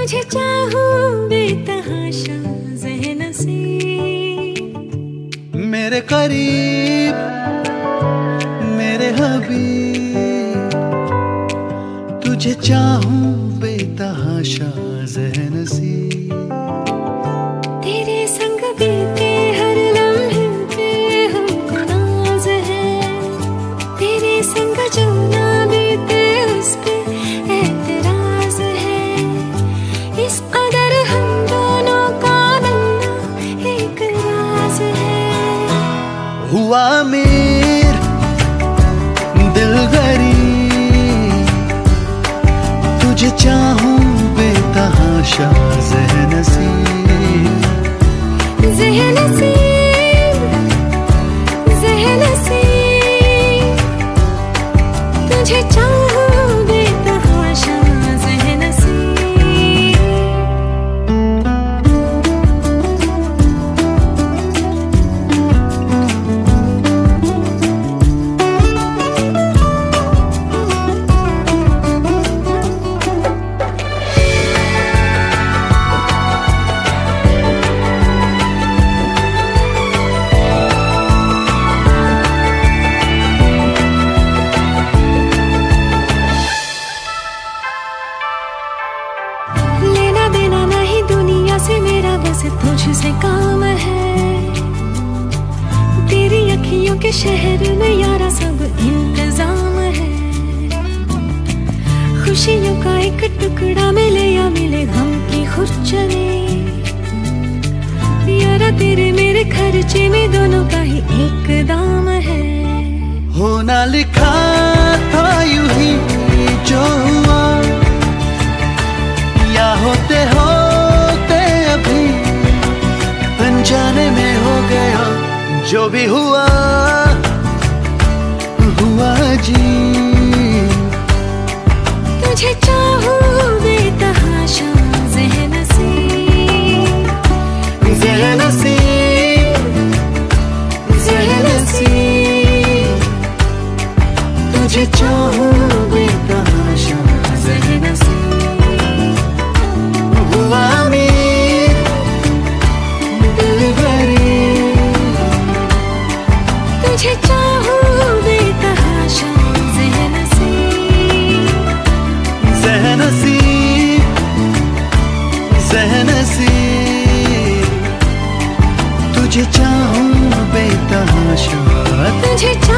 तुझे चाहूं बेतहाशा ज़हन से, मेरे करीब मेरे हबीब, तुझे चाहूं बेतहाशा ज़हन से। तेरे संग बीते हर लम्हे पे हमको नाज है, तेरे संग जो ना बीते उस पे एतराज है। इस कदर हम दोनों का मिलना एक राज है। हुआ अमीर दिल गरीब, तुझे चाहूं बेतहाशा ज़हन से। ज़हन से, ज़हन से, तुझे चाहूं बेतहाशा ज़हन से। लेना देना नहीं दुनिया से मेरा, बस तुझसे काम है। तेरी अखियों के शहर में यारा सब इंतजाम है। खुशियों का एक टुकड़ा मिले या मिले गम की खुरचने, यारा तेरे मेरे खर्चे में दोनों का ही एक दाम है। होना लिखा था यूं ही जो हुआ, या होते होते अभी अनजाने में हो गया। जो भी हुआ हुआ जी, तुझे चाहूं बेतहाशा ज़हन से, ज़हन से, ज़हन से, तुझे चाहूं बेतहाशा ज़हन से। हुआ अमीर दिल गरीब, तुझे चाहूं बेतहाशा ज़हन से। ज़हन से, ज़हन से, तुझे चाहूं बेतहाशा। तुझे